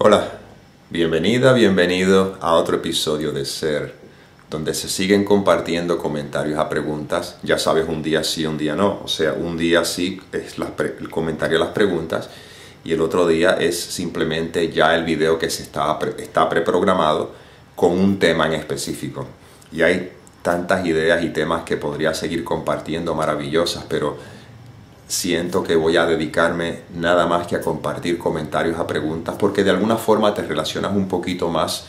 Hola, bienvenida, bienvenido a otro episodio de Ser, donde se siguen compartiendo comentarios a preguntas. Ya sabes, un día sí, un día no. O sea, un día sí es el comentario a las preguntas y el otro día es simplemente ya el video que está preprogramado con un tema en específico. Y hay tantas ideas y temas que podría seguir compartiendo maravillosas, pero siento que voy a dedicarme nada más que a compartir comentarios a preguntas, porque de alguna forma te relacionas un poquito más.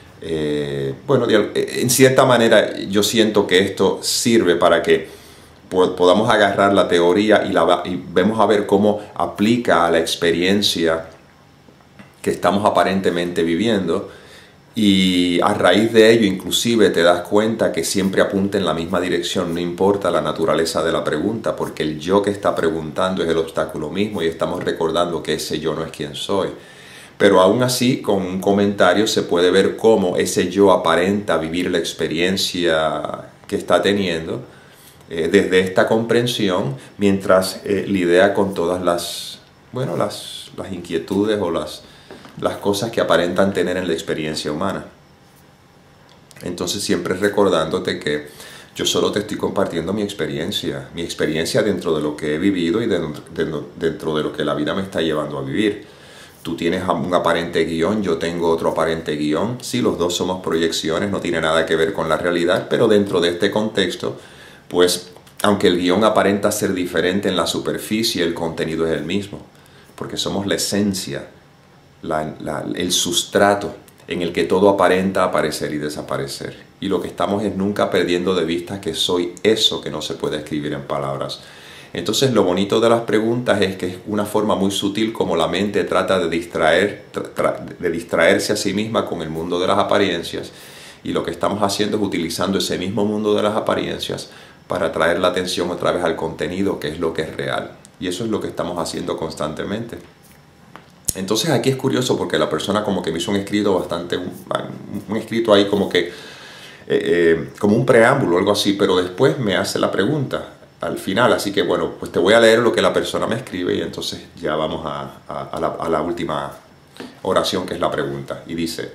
En cierta manera yo siento que esto sirve para que podamos agarrar la teoría y vemos a ver cómo aplica a la experiencia que estamos aparentemente viviendo. Y a raíz de ello, inclusive, te das cuenta que siempre apunta en la misma dirección, no importa la naturaleza de la pregunta, porque el yo que está preguntando es el obstáculo mismo y estamos recordando que ese yo no es quien soy. Pero aún así, con un comentario se puede ver cómo ese yo aparenta vivir la experiencia que está teniendo desde esta comprensión, mientras lidia con todas las inquietudes o las cosas que aparentan tener en la experiencia humana. Entonces siempre recordándote que yo solo te estoy compartiendo mi experiencia dentro de lo que he vivido y dentro de lo que la vida me está llevando a vivir. Tú tienes un aparente guión, yo tengo otro aparente guión. Sí, los dos somos proyecciones, no tiene nada que ver con la realidad, pero dentro de este contexto, pues, aunque el guión aparenta ser diferente en la superficie, el contenido es el mismo, porque somos la esencia, el sustrato en el que todo aparenta aparecer y desaparecer. Y lo que estamos es nunca perdiendo de vista que soy eso que no se puede escribir en palabras. Entonces lo bonito de las preguntas es que es una forma muy sutil como la mente trata de distraerse a sí misma con el mundo de las apariencias, y lo que estamos haciendo es utilizando ese mismo mundo de las apariencias para traer la atención otra vez al contenido, que es lo que es real. Y eso es lo que estamos haciendo constantemente. Entonces aquí es curioso porque la persona como que me hizo un escrito ahí como que como un preámbulo, algo así, pero después me hace la pregunta al final. Así que bueno, pues te voy a leer lo que la persona me escribe y entonces ya vamos a la última oración, que es la pregunta. Y dice: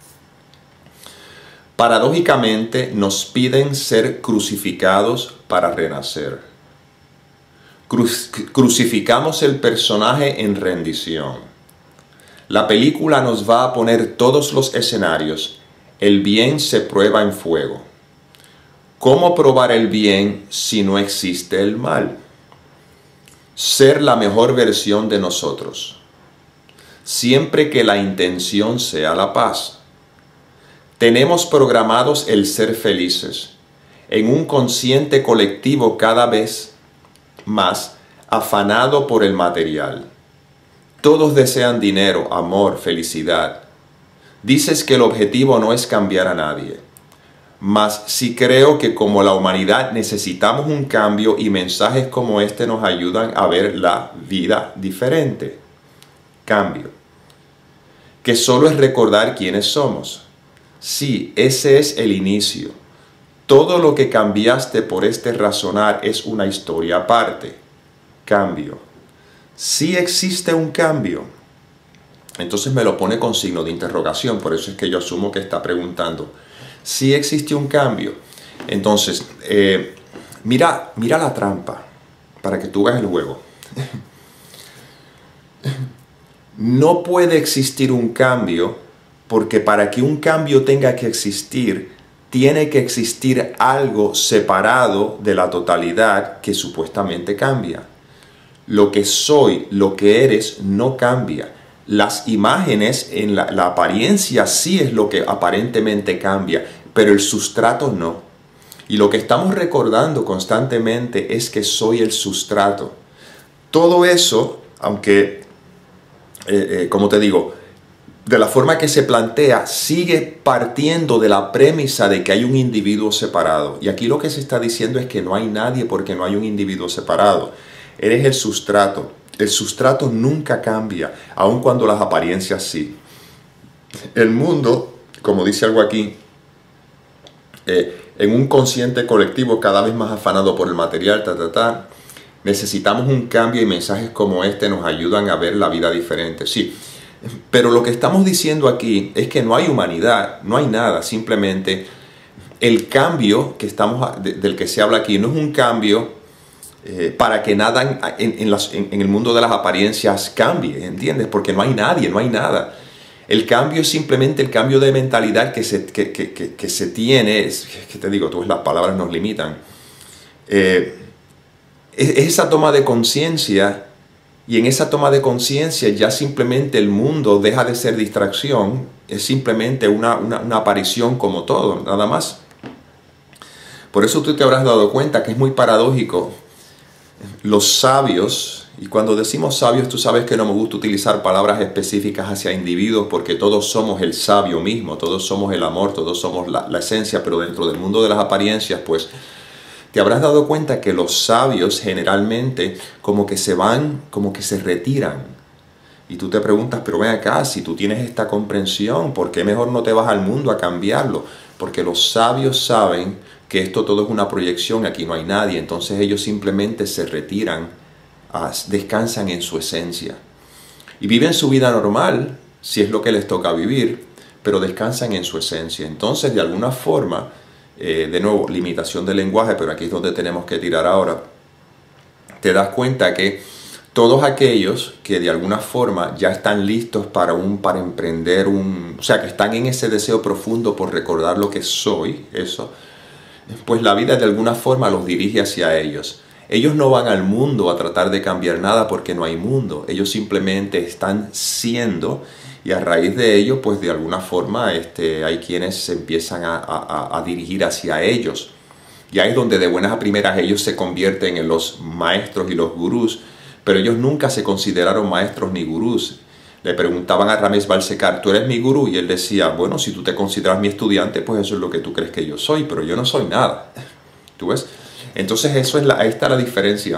paradójicamente nos piden ser crucificados para renacer. Crucificamos el personaje en rendición. La película nos va a poner todos los escenarios. El bien se prueba en fuego. ¿Cómo probar el bien si no existe el mal? Ser la mejor versión de nosotros, siempre que la intención sea la paz. Tenemos programados el ser felices en un consciente colectivo cada vez más afanado por el material. Todos desean dinero, amor, felicidad. Dices que el objetivo no es cambiar a nadie. Mas sí creo que como la humanidad necesitamos un cambio, y mensajes como este nos ayudan a ver la vida diferente. Cambio. Que solo es recordar quiénes somos. Sí, ese es el inicio. Todo lo que cambiaste por este razonar es una historia aparte. Cambio. Sí existe un cambio. Entonces me lo pone con signo de interrogación, por eso es que yo asumo que está preguntando. Sí existe un cambio. Entonces, mira la trampa, para que tú veas el juego. No puede existir un cambio, porque para que un cambio tenga que existir, tiene que existir algo separado de la totalidad que supuestamente cambia. Lo que soy, lo que eres, no cambia. Las imágenes, en la apariencia sí es lo que aparentemente cambia, pero el sustrato no. Y lo que estamos recordando constantemente es que soy el sustrato. Todo eso, aunque, como te digo, de la forma que se plantea, sigue partiendo de la premisa de que hay un individuo separado. Y aquí lo que se está diciendo es que no hay nadie porque no hay un individuo separado. Eres el sustrato. El sustrato nunca cambia, aun cuando las apariencias sí. El mundo, como dice algo aquí, en un consciente colectivo cada vez más afanado por el material, necesitamos un cambio, y mensajes como este nos ayudan a ver la vida diferente. Sí, Pero lo que estamos diciendo aquí es que no hay humanidad, no hay nada, simplemente el cambio que del que se habla aquí no es un cambio para que nada en el mundo de las apariencias cambie, ¿entiendes? Porque no hay nadie, no hay nada. El cambio es simplemente el cambio de mentalidad que se tiene, que te digo, las palabras nos limitan. Es esa toma de conciencia, y en esa toma de conciencia ya simplemente el mundo deja de ser distracción, es simplemente una aparición como todo, nada más. Por eso tú te habrás dado cuenta que es muy paradójico. Los sabios, y cuando decimos sabios, tú sabes que no me gusta utilizar palabras específicas hacia individuos porque todos somos el sabio mismo, todos somos el amor, todos somos la esencia, pero dentro del mundo de las apariencias, pues te habrás dado cuenta que los sabios generalmente como que se van, como que se retiran. Y tú te preguntas, pero ven acá, si tú tienes esta comprensión, ¿por qué mejor no te vas al mundo a cambiarlo? Porque los sabios saben que esto todo es una proyección, aquí no hay nadie, entonces ellos simplemente se retiran, descansan en su esencia. Y viven su vida normal, si es lo que les toca vivir, pero descansan en su esencia. Entonces, de alguna forma, de nuevo, limitación del lenguaje, pero aquí es donde tenemos que tirar ahora, te das cuenta que todos aquellos que de alguna forma ya están listos para emprender o sea, que están en ese deseo profundo por recordar lo que soy, eso, pues la vida de alguna forma los dirige hacia ellos. Ellos no van al mundo a tratar de cambiar nada porque no hay mundo. Ellos simplemente están siendo, y a raíz de ello, pues de alguna forma hay quienes se empiezan a dirigir hacia ellos. Y ahí es donde de buenas a primeras ellos se convierten en los maestros y los gurús, pero ellos nunca se consideraron maestros ni gurús. Le preguntaban a Ramesh Balsekar, ¿tú eres mi gurú? Y él decía, bueno, si tú te consideras mi estudiante, pues eso es lo que tú crees que yo soy, pero yo no soy nada. ¿Tú ves? Entonces ahí está la diferencia.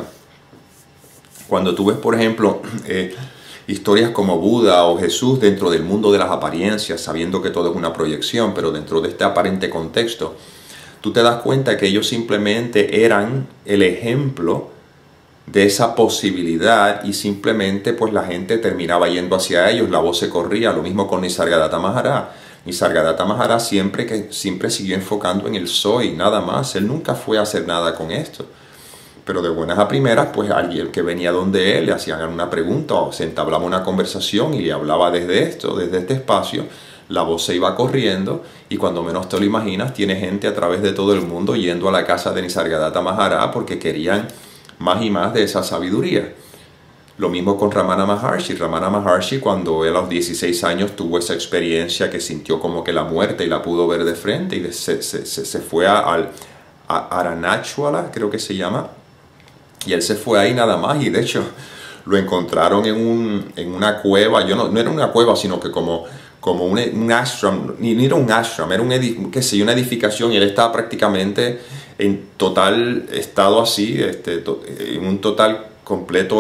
Cuando tú ves, por ejemplo, historias como Buda o Jesús dentro del mundo de las apariencias, sabiendo que todo es una proyección, pero dentro de este aparente contexto, tú te das cuenta que ellos simplemente eran el ejemplo de esa posibilidad y simplemente pues la gente terminaba yendo hacia ellos, la voz se corría. Lo mismo con Nisargadatta Maharaj. Nisargadatta Maharaj siempre siguió enfocando en el soy, nada más. Él nunca fue a hacer nada con esto. Pero de buenas a primeras, pues alguien que venía donde él le hacían una pregunta o se entablaba una conversación y le hablaba desde este espacio, la voz se iba corriendo y cuando menos te lo imaginas, tiene gente a través de todo el mundo yendo a la casa de Nisargadatta Maharaj porque querían más y más de esa sabiduría. Lo mismo con Ramana Maharshi. Ramana Maharshi, cuando él a los 16 años tuvo esa experiencia que sintió como que la muerte y la pudo ver de frente y se fue a Aranachwala, creo que se llama, y él se fue ahí nada más y de hecho lo encontraron en una cueva. No era una cueva, sino que como un ashram, ni era un ashram, era una edificación, y él estaba prácticamente en total estado así, en un total completo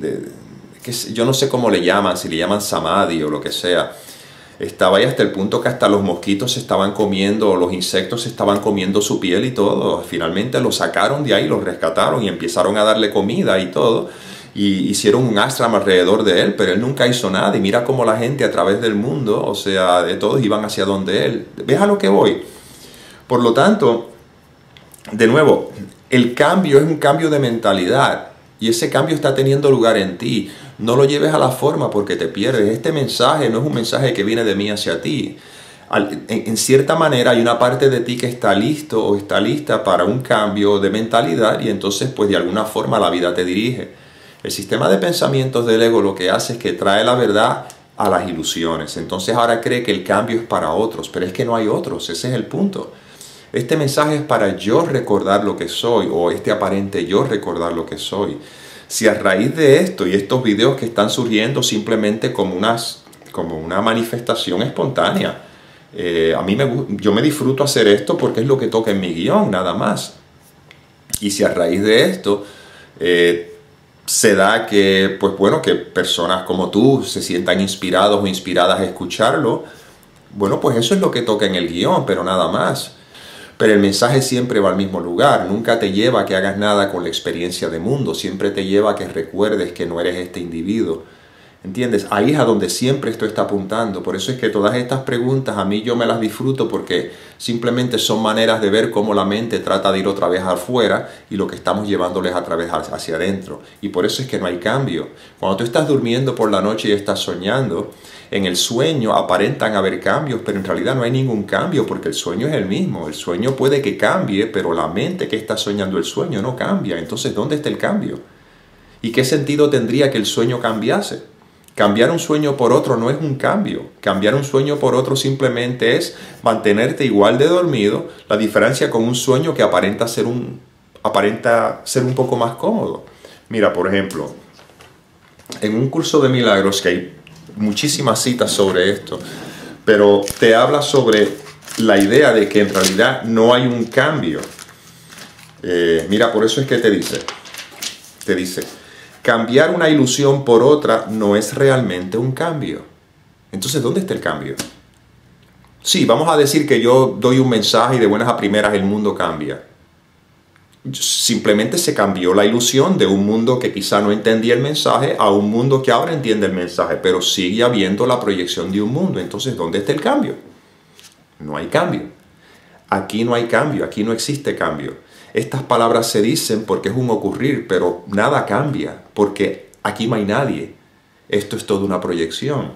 yo no sé cómo le llaman, si le llaman samadhi o lo que sea. Estaba ahí hasta el punto que hasta los mosquitos se estaban comiendo, los insectos se estaban comiendo su piel y todo. Finalmente lo sacaron de ahí, lo rescataron y empezaron a darle comida y todo. Y hicieron un ashram alrededor de él, pero él nunca hizo nada. Y mira cómo la gente a través del mundo, o sea, de todos iban hacia donde él. ¿Ves a lo que voy? Por lo tanto, de nuevo, el cambio es un cambio de mentalidad. Y ese cambio está teniendo lugar en ti. No lo lleves a la forma porque te pierdes. Este mensaje no es un mensaje que viene de mí hacia ti. En cierta manera hay una parte de ti que está listo o está lista para un cambio de mentalidad y entonces pues de alguna forma la vida te dirige. El sistema de pensamientos del ego lo que hace es que trae la verdad a las ilusiones. Entonces ahora cree que el cambio es para otros, pero es que no hay otros. Ese es el punto. Este mensaje es para yo recordar lo que soy, o este aparente yo recordar lo que soy. Si a raíz de esto y estos videos que están surgiendo simplemente como una manifestación espontánea, yo me disfruto hacer esto porque es lo que toca en mi guión, nada más. Y si a raíz de esto se da que, pues bueno, que personas como tú se sientan inspirados o inspiradas a escucharlo, bueno, pues eso es lo que toca en el guión, pero nada más. Pero el mensaje siempre va al mismo lugar, nunca te lleva a que hagas nada con la experiencia de mundo, siempre te lleva a que recuerdes que no eres este individuo, ¿Entiendes? Ahí es a donde siempre esto está apuntando. Por eso es que todas estas preguntas a mí yo me las disfruto porque simplemente son maneras de ver cómo la mente trata de ir otra vez afuera y lo que estamos llevándoles a través hacia adentro. Y por eso es que no hay cambio. Cuando tú estás durmiendo por la noche y estás soñando, en el sueño aparentan haber cambios, pero en realidad no hay ningún cambio porque el sueño es el mismo. El sueño puede que cambie, pero la mente que está soñando el sueño no cambia. Entonces, ¿dónde está el cambio? ¿Y qué sentido tendría que el sueño cambiase? Cambiar un sueño por otro no es un cambio. Cambiar un sueño por otro simplemente es mantenerte igual de dormido. La diferencia con un sueño que aparenta ser un poco más cómodo. Mira, por ejemplo, en un curso de milagros, que hay muchísimas citas sobre esto, pero te habla sobre la idea de que en realidad no hay un cambio. Mira, por eso es que te dice, cambiar una ilusión por otra no es realmente un cambio. Entonces, ¿dónde está el cambio? Sí, vamos a decir que yo doy un mensaje y de buenas a primeras el mundo cambia. Simplemente se cambió la ilusión de un mundo que quizá no entendía el mensaje a un mundo que ahora entiende el mensaje, pero sigue habiendo la proyección de un mundo. Entonces, ¿dónde está el cambio? No hay cambio. Aquí no hay cambio, aquí no existe cambio. Estas palabras se dicen porque es un ocurrir, pero nada cambia, porque aquí no hay nadie. Esto es toda una proyección.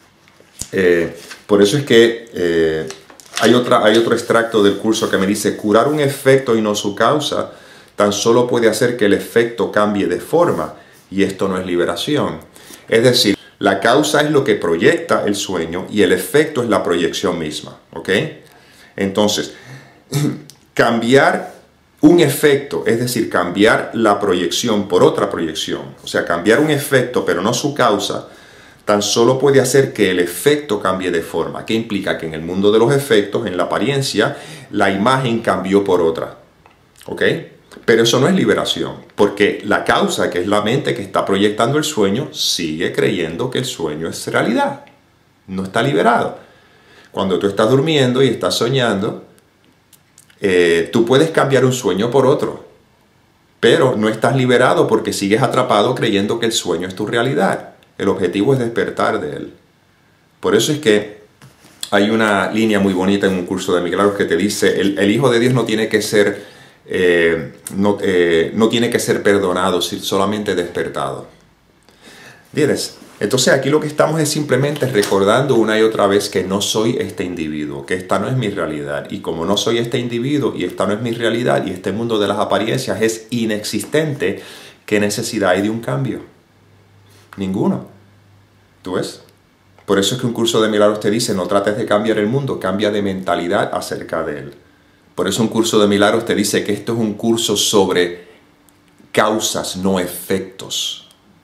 Por eso es que hay otro extracto del curso que me dice: curar un efecto y no su causa tan solo puede hacer que el efecto cambie de forma, y esto no es liberación. Es decir, la causa es lo que proyecta el sueño y el efecto es la proyección misma. ¿Ok? Entonces, cambiar un efecto, es decir, cambiar la proyección por otra proyección, o sea, cambiar un efecto pero no su causa, tan solo puede hacer que el efecto cambie de forma. ¿Qué implica? Que en el mundo de los efectos, en la apariencia, la imagen cambió por otra. ¿Ok? Pero eso no es liberación, porque la causa, que es la mente que está proyectando el sueño, sigue creyendo que el sueño es realidad. No está liberado. Cuando tú estás durmiendo y estás soñando, tú puedes cambiar un sueño por otro, pero no estás liberado porque sigues atrapado creyendo que el sueño es tu realidad. El objetivo es despertar de él. Por eso es que hay una línea muy bonita en un curso de milagros que te dice: el Hijo de Dios no tiene que ser, no tiene que ser perdonado, sino solamente despertado. ¿Entiendes? Entonces aquí lo que estamos es simplemente recordando una y otra vez que no soy este individuo, que esta no es mi realidad. Y como no soy este individuo y esta no es mi realidad y este mundo de las apariencias es inexistente, ¿qué necesidad hay de un cambio? Ninguno. ¿Tú ves? Por eso es que un curso de milagros te dice: no trates de cambiar el mundo, cambia de mentalidad acerca de él. Por eso un curso de milagros te dice que esto es un curso sobre causas, no efectos.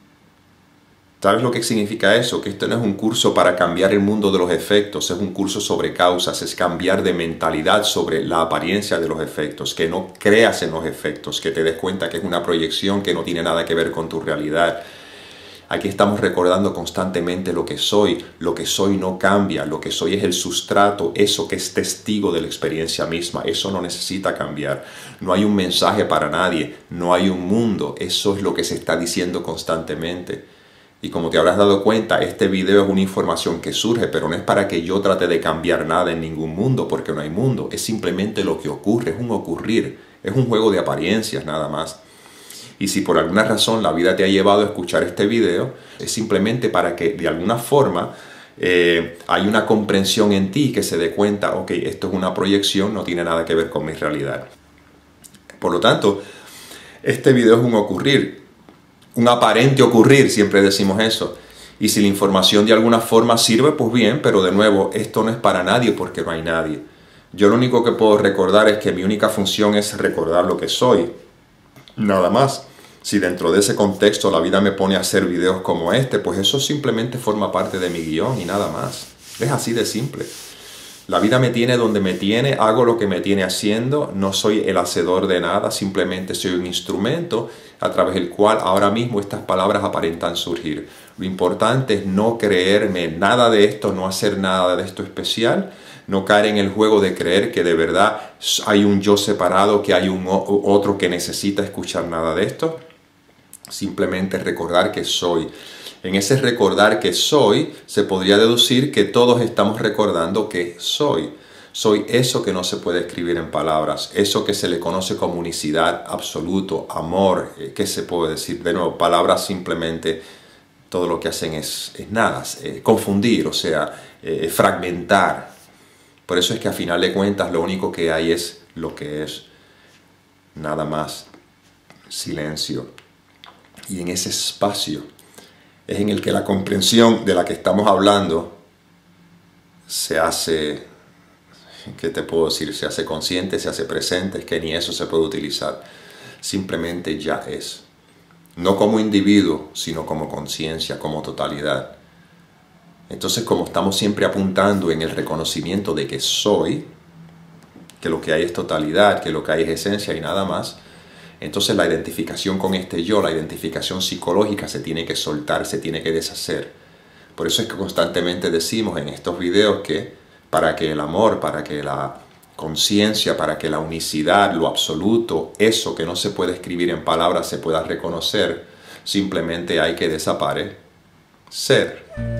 ¿Sabes lo que significa eso? Que esto no es un curso para cambiar el mundo de los efectos, es un curso sobre causas, es cambiar de mentalidad sobre la apariencia de los efectos, que no creas en los efectos, que te des cuenta que es una proyección que no tiene nada que ver con tu realidad. Aquí estamos recordando constantemente lo que soy no cambia, lo que soy es el sustrato, eso que es testigo de la experiencia misma, eso no necesita cambiar. No hay un mensaje para nadie, no hay un mundo, eso es lo que se está diciendo constantemente. Y como te habrás dado cuenta, este video es una información que surge, pero no es para que yo trate de cambiar nada en ningún mundo, porque no hay mundo. Es simplemente lo que ocurre, es un ocurrir, es un juego de apariencias nada más. Y si por alguna razón la vida te ha llevado a escuchar este video, es simplemente para que de alguna forma hay una comprensión en ti que se dé cuenta: ok, esto es una proyección, no tiene nada que ver con mi realidad. Por lo tanto, este video es un ocurrir. Un aparente ocurrir, siempre decimos eso. Y si la información de alguna forma sirve, pues bien, pero de nuevo, esto no es para nadie porque no hay nadie. Yo lo único que puedo recordar es que mi única función es recordar lo que soy. Nada más. Si dentro de ese contexto la vida me pone a hacer videos como este, pues eso simplemente forma parte de mi guión y nada más. Es así de simple. La vida me tiene donde me tiene, hago lo que me tiene haciendo, no soy el hacedor de nada, simplemente soy un instrumento a través del cual ahora mismo estas palabras aparentan surgir. Lo importante es no creerme nada de esto, no hacer nada de esto especial, no caer en el juego de creer que de verdad hay un yo separado, que hay un otro que necesita escuchar nada de esto. simplemente recordar que soy. En ese recordar que soy, se podría deducir que todos estamos recordando que soy. Soy eso que no se puede escribir en palabras, eso que se le conoce como unicidad, absoluto, amor. ¿Qué se puede decir? De nuevo, palabras simplemente todo lo que hacen es nada, confundir, o sea, fragmentar. Por eso es que a final de cuentas lo único que hay es lo que es, nada más, silencio. Y en ese espacio es en el que la comprensión de la que estamos hablando se hace, ¿qué te puedo decir? Se hace consciente, se hace presente, es que ni eso se puede utilizar. Simplemente ya es. No como individuo, sino como conciencia, como totalidad. Entonces, como estamos siempre apuntando en el reconocimiento de que soy, que lo que hay es totalidad, que lo que hay es esencia y nada más, entonces la identificación con este yo, la identificación psicológica se tiene que soltar, se tiene que deshacer. Por eso es que constantemente decimos en estos videos que para que el amor, para que la conciencia, para que la unicidad, lo absoluto, eso que no se puede escribir en palabras se pueda reconocer, simplemente hay que desaparecer.